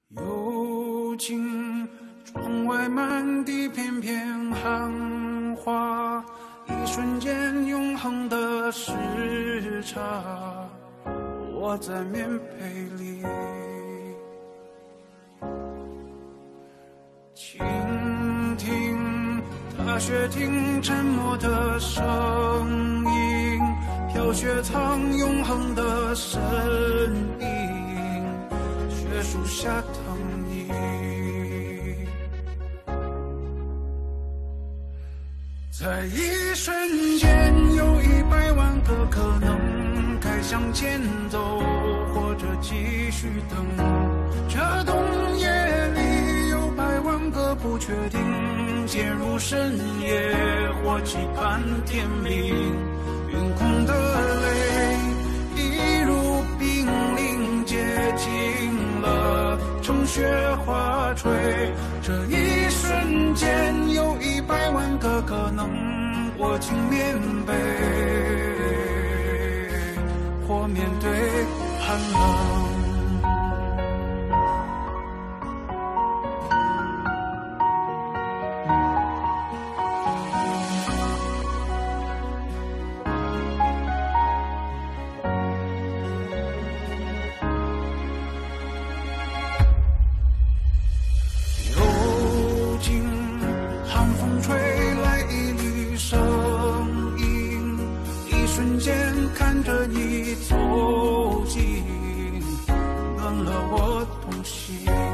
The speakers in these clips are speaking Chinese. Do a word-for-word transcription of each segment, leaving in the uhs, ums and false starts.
幽静，窗外满地片片寒花，一瞬间永恒的时差，我在棉被里倾听大雪听沉默的声音，飘雪藏永恒的身影，雪树下等你，在一瞬间有一百万个可能，该向前走或者继续等，这冬夜里有百万个不确定，渐入深夜或期盼天明，云空的泪一如冰凌接近了，乘雪花坠，这一瞬间有一百万个可能，握紧棉被或面对寒冷。瞬间看着你走近，暖了我痛心。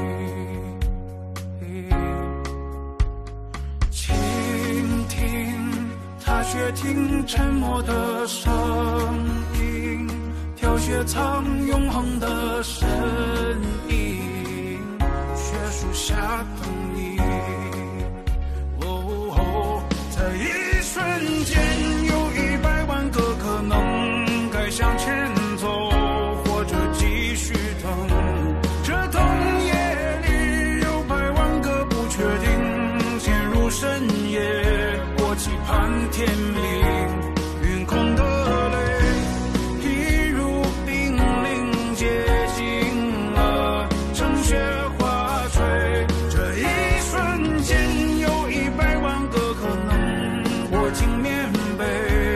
倾听踏雪听沉默的声音，飘雪藏永恒的身影，雪树下等你。哦哦，在一瞬间有一百万个可能，该向前走或者继续等，这冬夜里有百万个不确定，渐入深夜或期盼天明，云空的泪一如冰凌接近了，乘雪花坠，这一瞬间有一百万个可能，握紧棉被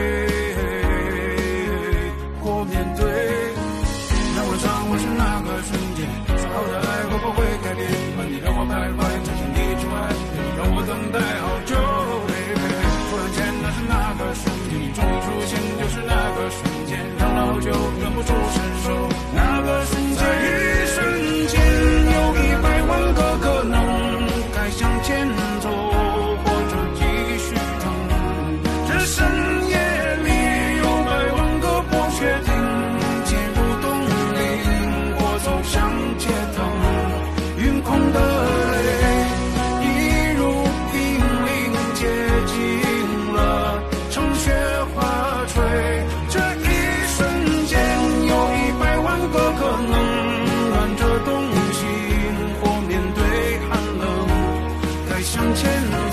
或面对。让我唱，我是那个瞬间，说好的爱会不会改变，把你让我徘徊在千里之外，你让我等待好久 baby， 突然间那是那个瞬间，你终于出现，就是那个瞬间，等了好久忍不住伸手，那个瞬间，一瞬间有一百万个可能，该向前走或者继续等，这深夜里有百万个不确定，渐入冬令或走向街灯，云空的泪一如冰凌接近了，乘雪花坠，这一瞬间有一百万个可能，暖着冬心或面对寒冷，该向前